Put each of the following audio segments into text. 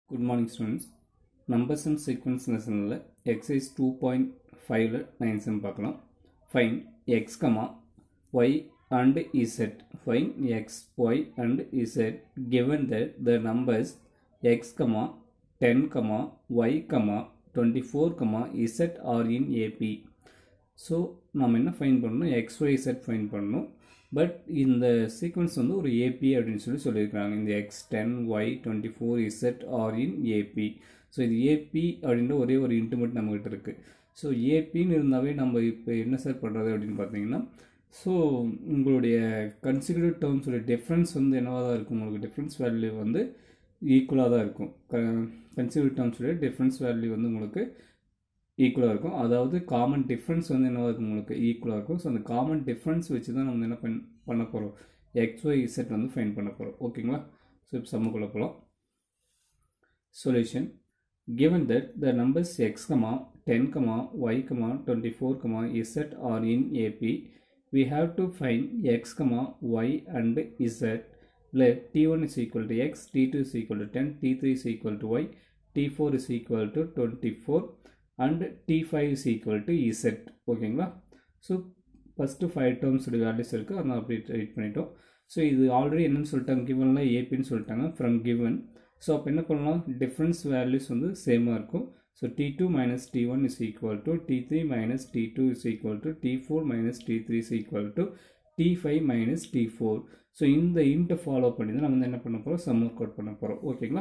Good morning students. Numbers and sequence lesson exercise 2.5 9 sum பார்க்கலாம். Find x, y and z. Find x, y and z given that the numbers x, 10, y, 24, z are in AP. So நாம் என்ன find பண்ணணும்? x, y, z find பண்ணணும். But இந்த sequence வந்து ஒரு AP அப்படின்னு சொல்லியிருக்காங்க. இந்த x 10 y 24 z are in AP. So இது ஏபி அப்படின்ற ஒரே ஒரு இன்டிமெட் நம்மகிட்ட இருக்குது. ஸோ ஏபின்னு இருந்தாவே நம்ம இப்போ என்ன சார் பண்ணுறது அப்படின்னு பார்த்தீங்கன்னா, ஸோ உங்களுடைய கன்சிடர்ட் டேர்ம்ஸோடைய டிஃப்ரென்ஸ் வந்து என்னவாக தான் இருக்கும், உங்களுக்கு டிஃப்ரென்ஸ் வேல்யூ வந்து ஈக்குவலாக தான் இருக்கும். கன்சிடர்ட் டேர்ம்ஸோடைய டிஃப்ரென்ஸ் வேல்யூ வந்து உங்களுக்கு ஈக்குவலாக இருக்கும். அதாவது காமன் டிஃப்ரென்ஸ் வந்து என்னவாக இருக்கும், உங்களுக்கு ஈக்குவலாக இருக்கும். ஸோ அந்த காமன் டிஃப்ரென்ஸ் வச்சு தான் நம்ம என்ன பண்ண போகிறோம், எக்ஸ் ஒய் இசட் வந்து ஃபைண்ட் பண்ண போகிறோம். ஓகேங்களா? ஸோ இப்போ சம்முக்குள்ள போகலாம். Solution: given that the numbers x, 10, y, 24, z are in AP, we have to find x, y and z. Let t1 is equal to x, t2 is equal to 10, t3 is equal to y, t4 is equal to 24 and t5 is equal to z. ஓகேங்களா? So first 5 டேர்ம்ஸோட values இருக்குது, அதை அப்படி right பண்ணிட்டோம். So இது already என்னன்னு சொல்லிட்டாங்க, கிவன்ல ஏபின்னு சொல்லிட்டாங்க ஃப்ரம் கிவன். ஸோ அப்போ என்ன பண்ணலாம், டிஃப்ரென்ஸ் வேல்யூஸ் வந்து சேமாக இருக்கும். So t2 minus t1 is equal to t3 minus t2 is equal to t4 minus t3 is equal to t5 minus t4. So இந்த இன்ட்டை ஃபாலோ பண்ணி தான் நம்ம வந்து என்ன பண்ண போகிறோம், சம் ஒர்க் அவுட் பண்ண போகிறோம். ஓகேங்களா?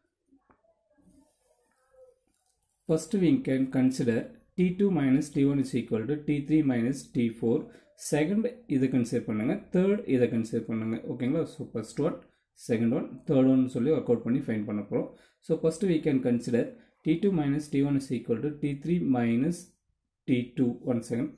First we can consider t2 minus t1 is equal to t3 minus t4. Second இதை consider பண்ணுங்க, third இதை consider பண்ணுங்க. ஓகேங்களா? So first one, second one, third one சொல்லி work out பண்ணி find பண்ண போகிறோம். So first we can consider t2 minus t1 is equal to t3 minus t2. One second.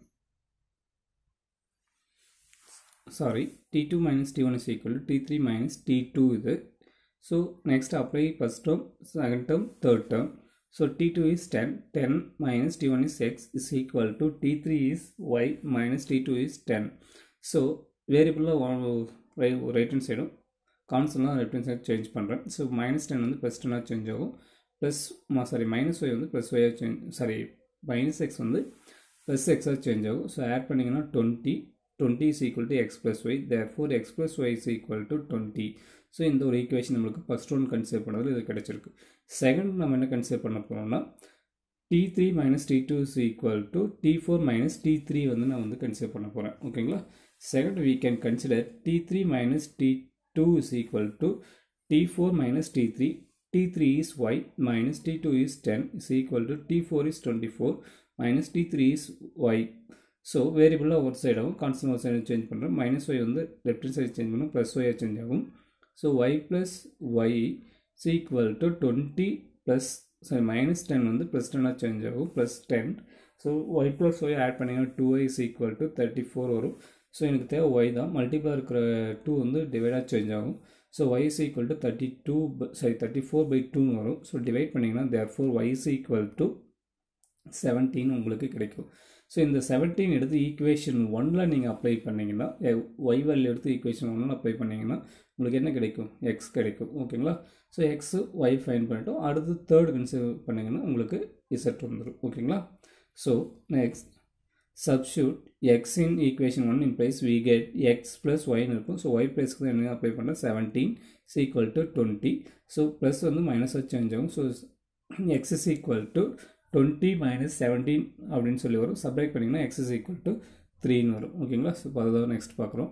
Sorry, t2 minus t1 is equal to t3 minus t2 இது. So next apply first term, second term, third term. So t2 is 10, 10 minus t1 is x is equal to t3 is y minus t2 is 10. So variable right hand side constant left hand side change பண்ணுறேன். So minus 10 வந்து plus 10 change ஆகும், plus sorry minus y வந்து plus y change, sorry minus x வந்து plus x change ஆகும். So add பண்ணிங்கன்னா 20 is equal to x plus y, therefore x plus y is equal to 20. So இந்த ஒரு equation நம்மளுக்கு first one consider பண்ணதில் இது கிடச்சிருக்கு. செகண்ட் நம்ம என்ன கன்சிடர் பண்ண போகிறோம்னா t3 minus t2 is equal to t4 minus t3 வந்து நான் வந்து கன்சிடர் பண்ண போகிறேன். ஓகேங்களா? Second we can consider t3 minus t2 is equal to t4 minus t3. t3 is y minus t2 is 10 is equal to t4 is 24 minus t3 is y. So வேரியபிளாக ஒரு சைடாகவும் constant ஒரு side change பண்ணுறோம். Minus y வந்து left hand side change பண்ணும், plus ஒய்யாக change ஆகும். So y plus y is equal to 20 plus sorry minus 10 வந்து plus 10 change ஆகும், plus 10. So y plus y add பண்ணிங்கன்னா 2y is equal to 34 வரும். So எனக்கு தேவை y தான், மல்டிபிளாக இருக்கிற 2 வந்து டிவைடாக சேஞ்ச் ஆகும். So y is equal to 34 by 2 வரும். ஸோ டிவைட் பண்ணிங்கன்னா therefore y is equal to 17 உங்களுக்கு கிடைக்கும். ஸோ இந்த 17 எடுத்து ஈக்குவேஷன் 1ல் நீங்கள் அப்ளை பண்ணிங்கன்னா, ஒய் வேல்யூ எடுத்து ஈக்குவேஷன் 1ல் அப்ளை பண்ணிங்கன்னா உங்களுக்கு என்ன கிடைக்கும், எக்ஸ் கிடைக்கும். ஓகேங்களா? ஸோ எக்ஸு ஒய் ஃபைன் பண்ணிட்டோம். அடுத்து தேர்ட் கன்சிடர் பண்ணிங்கன்னா உங்களுக்கு இசட் வந்துடும். ஓகேங்களா? So next substitute x in equation 1 implies we get x plus ஒய்னு இருக்கும். ஸோ ஒய் ப்ளஸ்க்கு தான் என்ன அப்ளை பண்ணுறேன், 17 is equal to 20. So plus வந்து மைனஸாக சேஞ்ச் ஆகும். So x is equal to 20 minus 17 அப்படின்னு சொல்லி வரும். சப்ராக்ட் பண்ணிங்கன்னா x is equal to 3ன்னு வரும். ஓகேங்களா? ஸோ அதுதான் நெக்ஸ்ட் பார்க்குறோம்.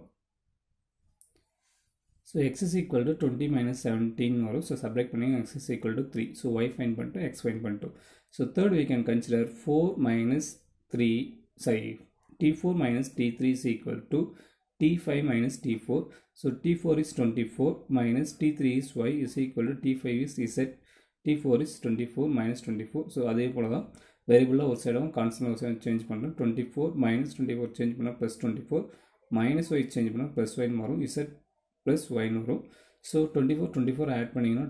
So x is equal to 20 minus 17 வரும். ஸோ சப்ராக்ட் பண்ணிங்கன்னா x is equal to 3. So y fine பண்ணிட்டு x ஃபைன் பண்ணிட்டோம். So third we can consider 4 minus 3 sorry t4 minus t3 is equal to t5 minus t4. So t4 is 24 minus t3 is y is equal to t5 is z. t4 is 24 minus 24. So அதே போல் தான் வேரியபிளாக ஒரு சைடாகவும் constant ஒரு side change பண்ணுறோம். 24 minus 24 change பண்ணால் plus 24 minus y change பண்ணால் ப்ளஸ் ஒய்னு வரும், இசட் ப்ளஸ் ஒய்னு வரும். ஸோ 24 ஆட் பண்ணிங்கன்னா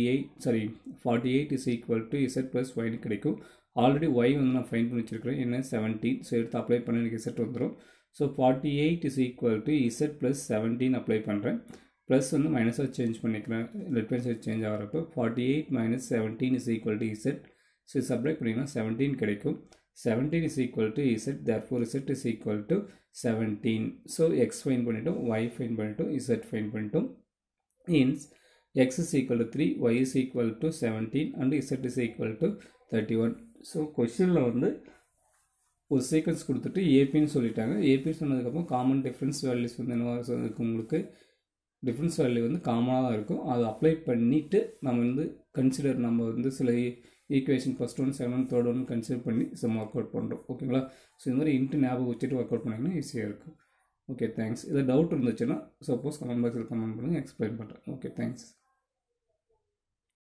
48 is equal to z plus ஒய்னு கிடைக்கும். ஆல்ரெடி ஒய் வந்து நான் ஃபைன் பண்ணி வச்சுருக்கிறேன், என்ன 17. ஸோ எடுத்து அப்ளை பண்ண எனக்கு இசட் வந்துடும். So 48 is equal to z plus 17 apply பண்ணுறேன். ப்ளஸ் வந்து மைனஸாக சேஞ்ச் பண்ணிக்கிறேன், லெஃப்ட் ஹேண்ட் சைட் சேஞ்ச் ஆகிறப்போ 48 minus 17 is equal to z. So supply பண்ணிங்கன்னா 17 கிடைக்கும். 17 is equal to z, therefore z is equal to 17. So x find பண்ணிட்டோம், y find பண்ணிட்டோம், z find பண்ணிட்டோம். Hence x is equal to 3, y is equal to 17 and z is equal to 31. So கொஸ்டினில் வந்து ஒரு sequence கொடுத்துட்டு ஏபின்னு சொல்லிட்டாங்க. AB சொன்னதுக்கப்புறம் common difference values வந்து என்ன இருக்கு, உங்களுக்கு டிஃப்ரென்ஸ் வேல்யூ வந்து காமனாக தான் இருக்கும். அதை அப்ளை பண்ணிவிட்டு நம்ம வந்து நம்ம வந்து சில equation first one, second one, third one consider பண்ணி சம் ஒர்க் அவுட் பண்ணுறோம். ஓகேங்களா? ஸோ இந்த மாதிரி இன்ட்டு ஞாபகம் வச்சுட்டு ஒர்க் அவுட் பண்ணிங்கன்னா ஈஸியாக இருக்கும். Okay, thanks. இதை டவுட் இருந்துச்சுன்னா சப்போஸ் கமெண்ட் பாக்ஸில் கமெண்ட் பண்ணுங்கள், எக்ஸ்பிளைன் பண்ணுறேன். Okay, thanks.